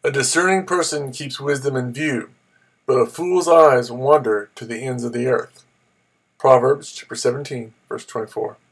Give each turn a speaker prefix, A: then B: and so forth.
A: A discerning person keeps wisdom in view, but a fool's eyes wander to the ends of the earth. Proverbs chapter 17, verse 24.